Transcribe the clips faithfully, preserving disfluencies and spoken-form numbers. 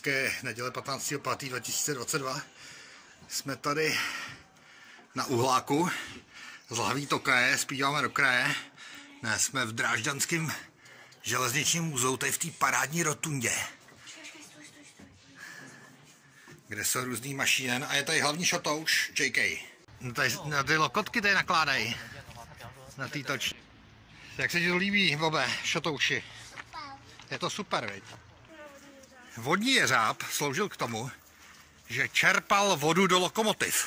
hezké neděle patnáctého pátého dva tisíce dvacet dva. Jsme tady na Uhláku z Lahlí Tokaje, zpíváme do kraje. Ne, jsme v Drážďanském železničním muzeu, tady v té parádní rotundě, kde jsou různý mašínen a je tady hlavní šotouš J K. No tady, na ty lokotky tady nakládají, na té toč. Jak se ti to líbí, Bobe, šotouši? Je to super, viď? Vodní jeřáb sloužil k tomu, že čerpal vodu do lokomotiv.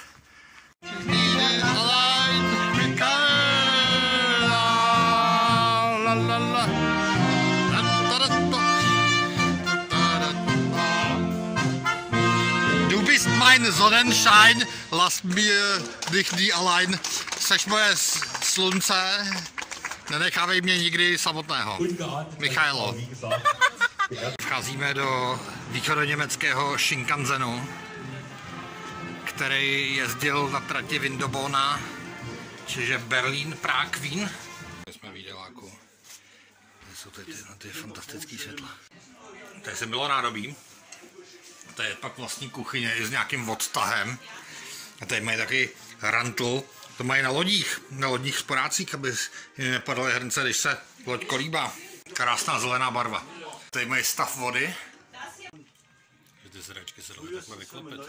Du bist mein Sonnenschein, lass mir dich nie allein. Seš moje slunce, nenechávej mě nikdy samotného. Michailo. Vcházíme do východoněmeckého Shinkanzenu, který jezdil na trati Windobona, čiže Berlín, Prah, Wien. Jsme v jídeláku. Tady jsou ty, ty, ty fantastické světla. Tady jsem bylo nádobí. To je pak vlastní kuchyně i s nějakým odtahem. A tady mají taky rantl. To mají na lodích, na lodních sporácích, aby jim nepadaly hrnce, když se loď kolíbá. Krásná zelená barva. Tady mají stav vody. Ty sedačky se daly takhle vyklopit.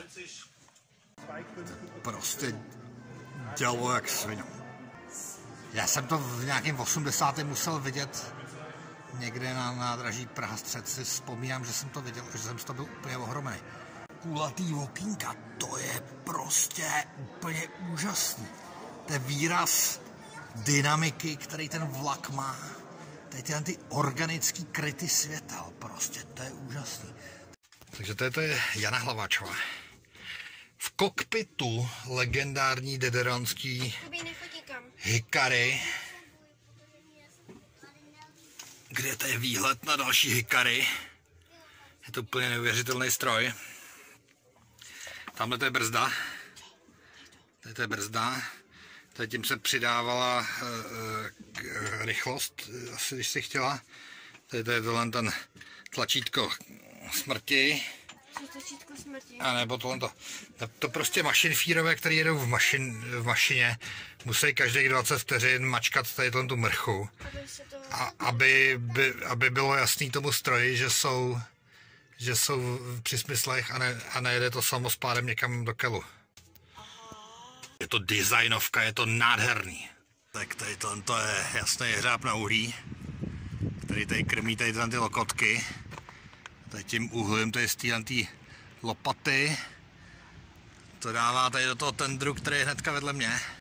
Prostě dělo jak svině. Já jsem to v nějakém osmdesátém musel vidět někde na nádraží Praha střed. Si vzpomínám, že jsem to viděl, že jsem to byl úplně ohromný. Kulatý okýnka, to je prostě úplně úžasný. To je výraz dynamiky, který ten vlak má. Tady tyhle ty organické kryty světel, prostě to je úžasný. Takže to je, to je Jana Hlaváčová. V kokpitu legendární dederonský Hikari, kde to je výhled na další Hikari. Je to úplně neuvěřitelný stroj. Tamhle to je brzda. Tady to je brzda. Tady tím se přidávala uh, uh, rychlost, asi když si chtěla. Tady to je tohle ten tlačítko smrti. Tlačítko smrti. A nebo tohle to. To prostě mašinfírové, které jedou v, mašin, v mašině, musí každých dvacet vteřin mačkat tady tu mrchu. Aby se to... A aby, by, aby bylo jasný tomu stroji, že jsou, že jsou při smyslech a, ne, a nejde to samospádem někam do kelu. Je to designovka, je to nádherný. Tak tady to, to je jasný hřáb na uhlí, který tady krmí tady ty lokotky. Tady tím uhlím, tady z téhle lopaty, to dává tady do toho tendru, který je hnedka vedle mě.